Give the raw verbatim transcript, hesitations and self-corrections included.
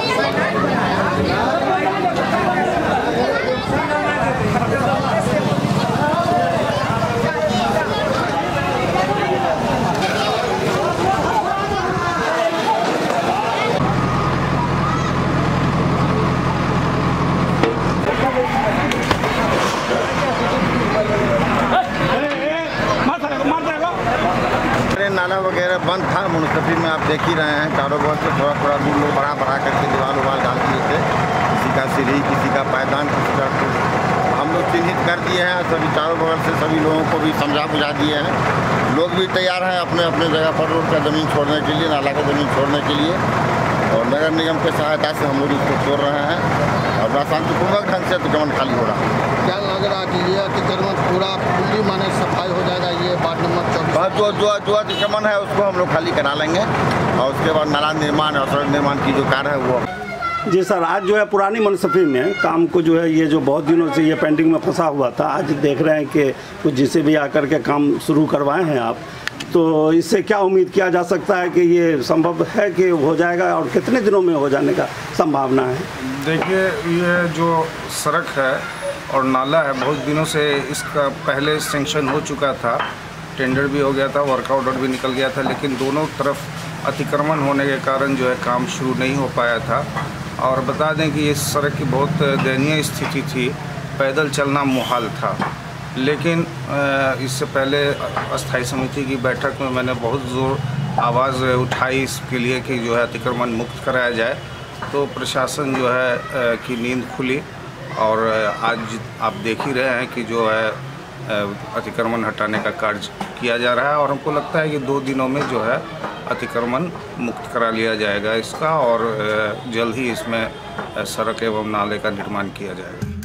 नाला वगैरह बंद था मुनसफी में, आप देख ही रहे हैं। चारों बगल से थोड़ा थोड़ा दूर लोग बढ़ा बढ़ा करके दीवार उवार डाल दिए थे, किसी का सीढ़ी, किसी का पायदान, किसी का कुछ। हम लोग चिन्हित कर दिए हैं, सभी चारों बगल से सभी लोगों को भी समझा बुझा दिए हैं। लोग भी तैयार हैं अपने अपने जगह पर रोड का ज़मीन छोड़ने के लिए, नाला का ज़मीन छोड़ने के लिए, और नगर निगम की सहायता से हम लोग इसको छोड़ रहे हैं और बड़ा शांतिपूर्वक ढंग से अतिक्रमण खाली हो रहा है। क्या लग रहा है कि ये अतिक्रमण पूरा पूरी माने सफाई हो जाएगा ये वार्ड नंबर चौबीस? बस जो जो जो अतिक्रमण है उसको हम लोग खाली करा लेंगे और उसके बाद नाला निर्माण और सड़क निर्माण की जो कार्य है वो। जी सर, आज जो है पुरानी मुनसफी में काम को जो है ये जो बहुत दिनों से ये पेंडिंग में फंसा हुआ था, आज देख रहे हैं कि कुछ जिसे भी आकर के काम शुरू करवाए हैं आप, तो इससे क्या उम्मीद किया जा सकता है कि ये संभव है कि हो जाएगा और कितने दिनों में हो जाने का संभावना है? देखिए, ये जो सड़क है और नाला है बहुत दिनों से इसका पहले सेंक्शन हो चुका था, टेंडर भी हो गया था, वर्क ऑर्डर भी निकल गया था, लेकिन दोनों तरफ अतिक्रमण होने के कारण जो है काम शुरू नहीं हो पाया था। और बता दें कि इस सड़क की बहुत दयनीय स्थिति थी, पैदल चलना मुहाल था। लेकिन इससे पहले अस्थाई समिति की बैठक में मैंने बहुत ज़ोर आवाज़ उठाई इसके लिए कि जो है अतिक्रमण मुक्त कराया जाए, तो प्रशासन जो है की नींद खुली और आज आप देख ही रहे हैं कि जो है अतिक्रमण हटाने का कार्य किया जा रहा है और हमको लगता है कि दो दिनों में जो है अतिक्रमण मुक्त करा लिया जाएगा इसका और जल्द ही इसमें सड़क एवं नाले का निर्माण किया जाएगा।